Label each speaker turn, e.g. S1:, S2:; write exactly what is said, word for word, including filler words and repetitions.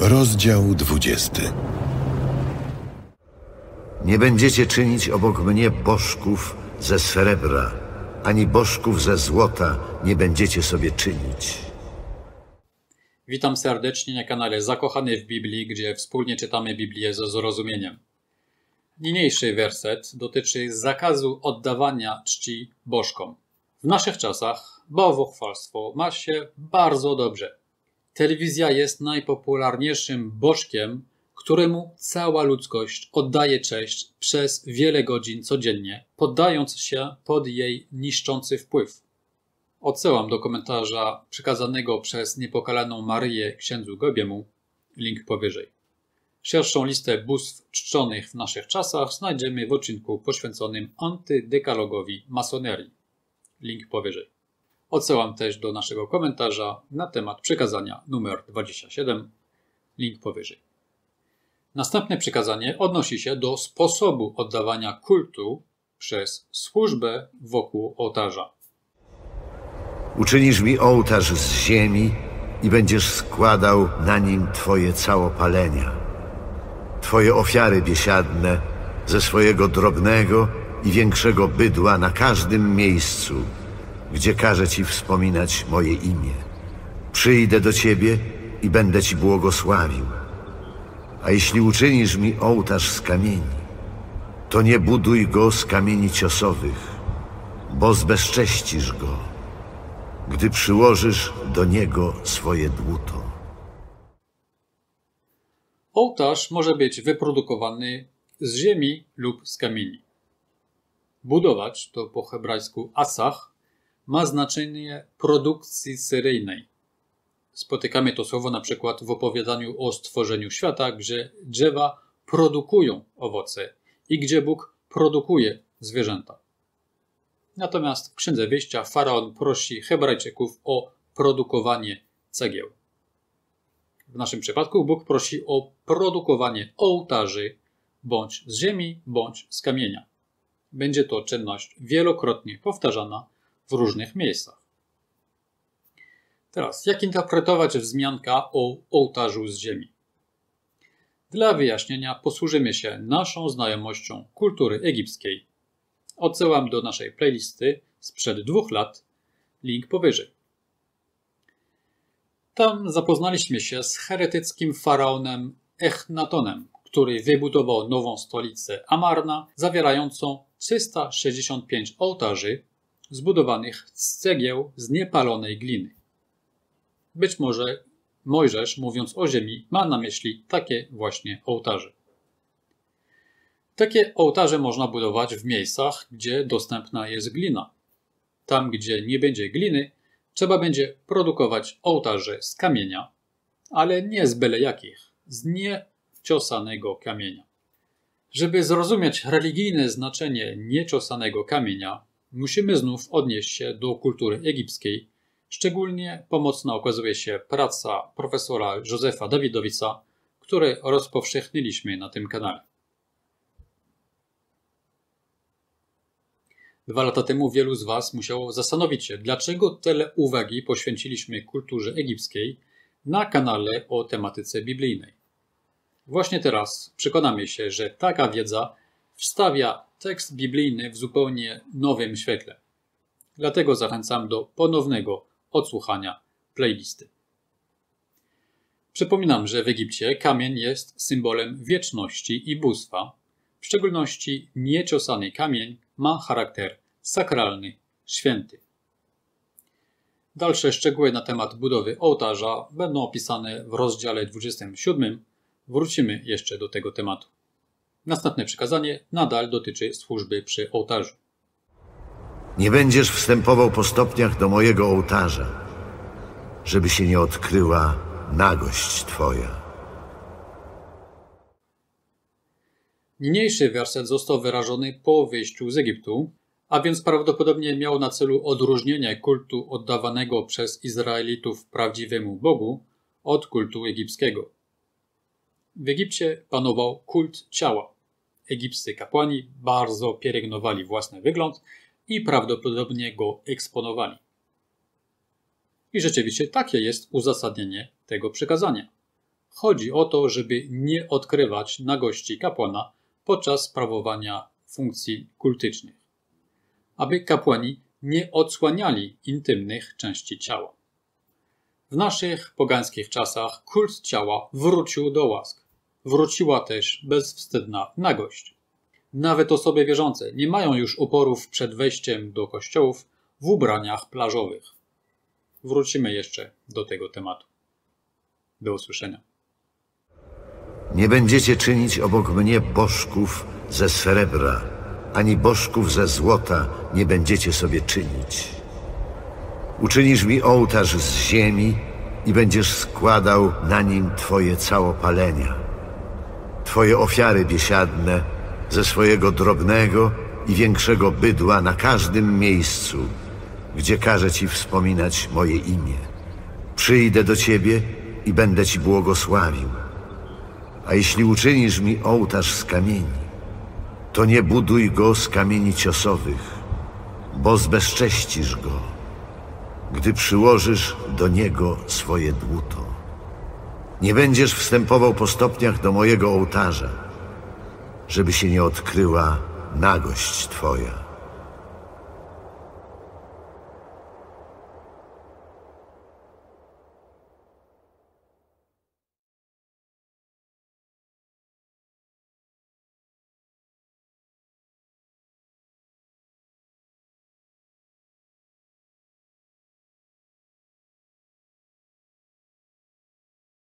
S1: Rozdział dwudziesty.
S2: Nie będziecie czynić obok mnie bożków ze srebra, ani bożków ze złota nie będziecie sobie czynić.
S3: Witam serdecznie na kanale Zakochany w Biblii, gdzie wspólnie czytamy Biblię ze zrozumieniem. Niniejszy werset dotyczy zakazu oddawania czci bożkom. W naszych czasach bałwochwalstwo ma się bardzo dobrze. Telewizja jest najpopularniejszym bożkiem, któremu cała ludzkość oddaje cześć przez wiele godzin codziennie, poddając się pod jej niszczący wpływ. Odsyłam do komentarza przekazanego przez niepokalaną Maryję księdzu Gobiemu, link powyżej. Szerszą listę bóstw czczonych w naszych czasach znajdziemy w odcinku poświęconym antydekalogowi masonerii, link powyżej. Odsyłam też do naszego komentarza na temat przykazania numer dwadzieścia siedem, link powyżej. Następne przykazanie odnosi się do sposobu oddawania kultu przez służbę wokół ołtarza.
S2: Uczynisz mi ołtarz z ziemi i będziesz składał na nim twoje całopalenia, twoje ofiary biesiadne ze swojego drobnego i większego bydła na każdym miejscu, gdzie każę ci wspominać moje imię. Przyjdę do ciebie i będę ci błogosławił. A jeśli uczynisz mi ołtarz z kamieni, to nie buduj go z kamieni ciosowych, bo zbezcześcisz go, gdy przyłożysz do niego swoje dłuto.
S3: Ołtarz może być wyprodukowany z ziemi lub z kamieni. Budować, to po hebrajsku asach, ma znaczenie produkcji seryjnej. Spotykamy to słowo na przykład w opowiadaniu o stworzeniu świata, gdzie drzewa produkują owoce i gdzie Bóg produkuje zwierzęta. Natomiast w Księdze Wyjścia Faraon prosi Hebrajczyków o produkowanie cegieł. W naszym przypadku Bóg prosi o produkowanie ołtarzy bądź z ziemi, bądź z kamienia. Będzie to czynność wielokrotnie powtarzana w różnych miejscach. Teraz, jak interpretować wzmianka o ołtarzu z ziemi? Dla wyjaśnienia posłużymy się naszą znajomością kultury egipskiej. Odsyłam do naszej playlisty sprzed dwóch lat, link powyżej. Tam zapoznaliśmy się z heretyckim faraonem Echnatonem, który wybudował nową stolicę Amarna, zawierającą trzysta sześćdziesiąt pięć ołtarzy zbudowanych z cegieł z niepalonej gliny. Być może Mojżesz, mówiąc o ziemi, ma na myśli takie właśnie ołtarze. Takie ołtarze można budować w miejscach, gdzie dostępna jest glina. Tam, gdzie nie będzie gliny, trzeba będzie produkować ołtarze z kamienia, ale nie z byle jakich, z nieciosanego kamienia. Żeby zrozumieć religijne znaczenie nieciosanego kamienia, musimy znów odnieść się do kultury egipskiej. Szczególnie pomocna okazuje się praca profesora Józefa Dawidowica, którą rozpowszechniliśmy na tym kanale. Dwa lata temu wielu z Was musiało zastanowić się, dlaczego tyle uwagi poświęciliśmy kulturze egipskiej na kanale o tematyce biblijnej. Właśnie teraz przekonamy się, że taka wiedza wstawia tekst biblijny w zupełnie nowym świetle. Dlatego zachęcam do ponownego odsłuchania playlisty. Przypominam, że w Egipcie kamień jest symbolem wieczności i bóstwa. W szczególności nieciosany kamień ma charakter sakralny, święty. Dalsze szczegóły na temat budowy ołtarza będą opisane w rozdziale dwudziestym siódmym. Wrócimy jeszcze do tego tematu. Następne przykazanie nadal dotyczy służby przy ołtarzu.
S2: Nie będziesz wstępował po stopniach do mojego ołtarza, żeby się nie odkryła nagość twoja.
S3: Niniejszy werset został wyrażony po wyjściu z Egiptu, a więc prawdopodobnie miał na celu odróżnienie kultu oddawanego przez Izraelitów prawdziwemu Bogu od kultu egipskiego. W Egipcie panował kult ciała. Egipscy kapłani bardzo pielęgnowali własny wygląd i prawdopodobnie go eksponowali. I rzeczywiście takie jest uzasadnienie tego przykazania. Chodzi o to, żeby nie odkrywać nagości kapłana podczas sprawowania funkcji kultycznych, aby kapłani nie odsłaniali intymnych części ciała. W naszych pogańskich czasach kult ciała wrócił do łask. Wróciła też bezwstydna nagość. Nawet osoby wierzące nie mają już oporów przed wejściem do kościołów w ubraniach plażowych. Wrócimy jeszcze do tego tematu. Do usłyszenia.
S2: Nie będziecie czynić obok mnie bożków ze srebra, ani bożków ze złota nie będziecie sobie czynić. Uczynisz mi ołtarz z ziemi i będziesz składał na nim twoje całopalenia, twoje ofiary biesiadne ze swojego drobnego i większego bydła na każdym miejscu, gdzie każę ci wspominać moje imię. Przyjdę do ciebie i będę ci błogosławił. A jeśli uczynisz mi ołtarz z kamieni, to nie buduj go z kamieni ciosowych, bo zbezcześcisz go, gdy przyłożysz do niego swoje dłuto. Nie będziesz wstępował po stopniach do mojego ołtarza, żeby się nie odkryła nagość twoja.